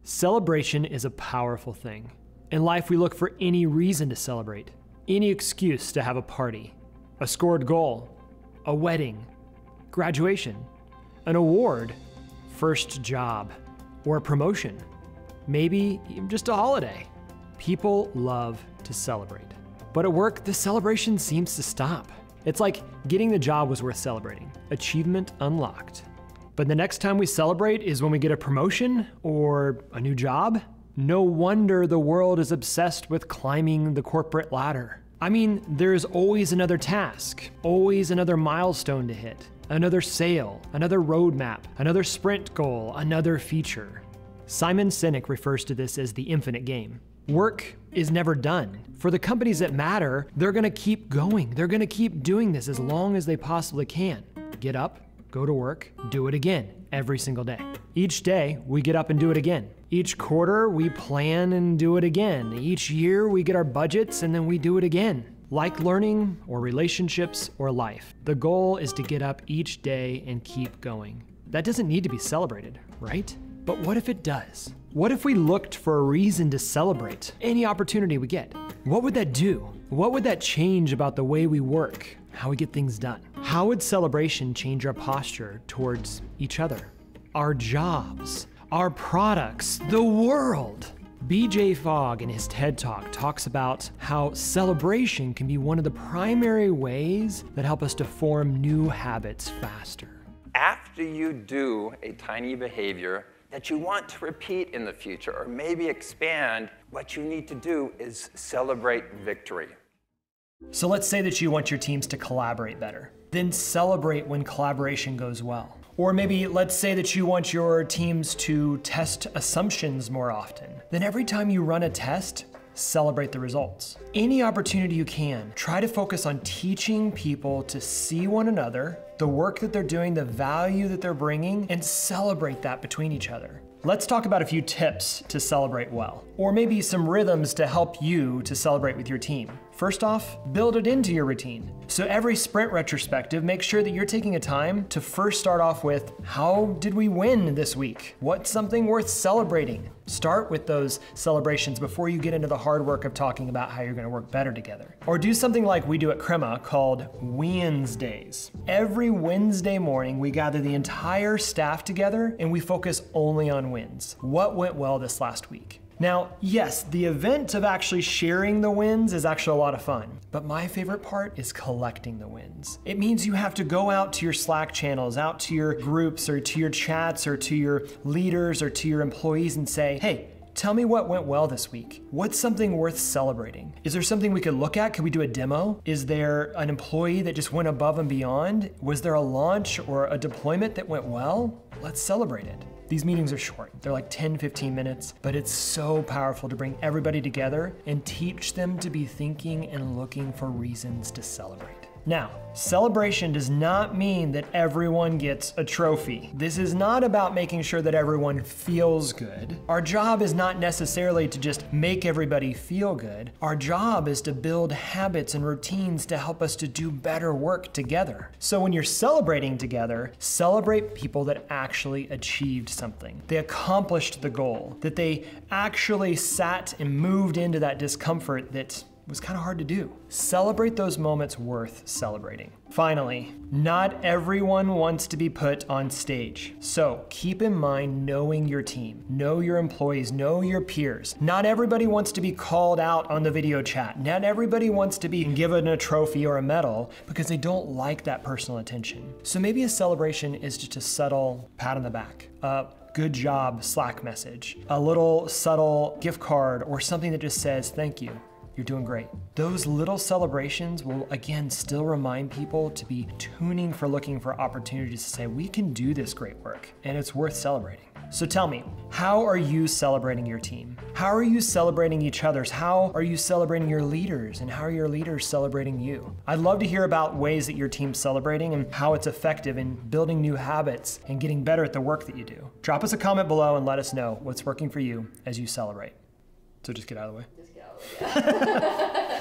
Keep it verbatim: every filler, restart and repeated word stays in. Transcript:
Celebration is a powerful thing. In life, we look for any reason to celebrate, any excuse to have a party, a scored goal, a wedding, graduation, an award, first job, or a promotion, maybe even just a holiday. People love to celebrate. But at work, the celebration seems to stop. It's like getting the job was worth celebrating, achievement unlocked. But the next time we celebrate is when we get a promotion or a new job. No wonder the world is obsessed with climbing the corporate ladder. I mean, there's always another task, always another milestone to hit, another sale, another roadmap, another sprint goal, another feature. Simon Sinek refers to this as the infinite game. Work is never done. For the companies that matter, they're gonna keep going. They're gonna keep doing this as long as they possibly can. Get up, go to work, do it again every single day. Each day, we get up and do it again. Each quarter, we plan and do it again. Each year, we get our budgets and then we do it again. Like learning or relationships or life, the goal is to get up each day and keep going. That doesn't need to be celebrated, right? But what if it does? What if we looked for a reason to celebrate any opportunity we get? What would that do? What would that change about the way we work, how we get things done? How would celebration change our posture towards each other, our jobs, our products, the world? B J Fogg in his TED Talk talks about how celebration can be one of the primary ways that help us to form new habits faster. After you do a tiny behavior that you want to repeat in the future or maybe expand, what you need to do is celebrate victory. So let's say that you want your teams to collaborate better. Then celebrate when collaboration goes well. Or maybe let's say that you want your teams to test assumptions more often. Then every time you run a test, celebrate the results. Any opportunity you can, try to focus on teaching people to see one another, the work that they're doing, the value that they're bringing, and celebrate that between each other. Let's talk about a few tips to celebrate well, or maybe some rhythms to help you to celebrate with your team. First off, build it into your routine. So every sprint retrospective, make sure that you're taking a time to first start off with, how did we win this week? What's something worth celebrating? Start with those celebrations before you get into the hard work of talking about how you're gonna work better together. Or do something like we do at Crema called Wednesdays. Every Wednesday morning, we gather the entire staff together and we focus only on wins. What went well this last week? Now, yes, the event of actually sharing the wins is actually a lot of fun, but my favorite part is collecting the wins. It means you have to go out to your Slack channels, out to your groups or to your chats or to your leaders or to your employees and say, hey, tell me what went well this week. What's something worth celebrating? Is there something we could look at? Could we do a demo? Is there an employee that just went above and beyond? Was there a launch or a deployment that went well? Let's celebrate it. These meetings are short. They're like ten, fifteen minutes, but it's so powerful to bring everybody together and teach them to be thinking and looking for reasons to celebrate. Now, celebration does not mean that everyone gets a trophy. This is not about making sure that everyone feels good. Our job is not necessarily to just make everybody feel good. Our job is to build habits and routines to help us to do better work together. So when you're celebrating together, celebrate people that actually achieved something. They accomplished the goal, that they actually sat and moved into that discomfort that was kind of hard to do. Celebrate those moments worth celebrating. Finally, not everyone wants to be put on stage. So keep in mind knowing your team, know your employees, know your peers. Not everybody wants to be called out on the video chat. Not everybody wants to be given a trophy or a medal because they don't like that personal attention. So maybe a celebration is just a subtle pat on the back. Uh, good job Slack message, a little subtle gift card or something that just says thank you. You're doing great. Those little celebrations will, again, still remind people to be tuning for looking for opportunities to say, we can do this great work, and it's worth celebrating. So tell me, how are you celebrating your team? How are you celebrating each other's? How are you celebrating your leaders? And how are your leaders celebrating you? I'd love to hear about ways that your team's celebrating and how it's effective in building new habits and getting better at the work that you do. Drop us a comment below and let us know what's working for you as you celebrate. So just get out of the way. Just get out of the way, yeah.